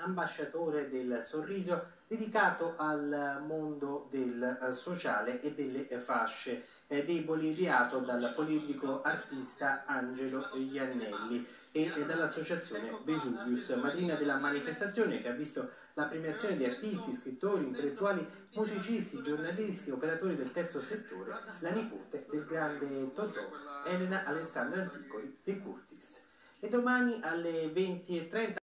ambasciatore del sorriso, dedicato al mondo del sociale e delle fasce deboli, ideato dal politico artista Angelo Iannelli e dall'associazione Vesuvius, madrina della manifestazione che ha visto la premiazione di artisti, scrittori, intellettuali, musicisti, giornalisti, operatori del terzo settore, la nipote del grande Totò, Elena Alessandra Anticoli De Curtis. E domani alle 20:30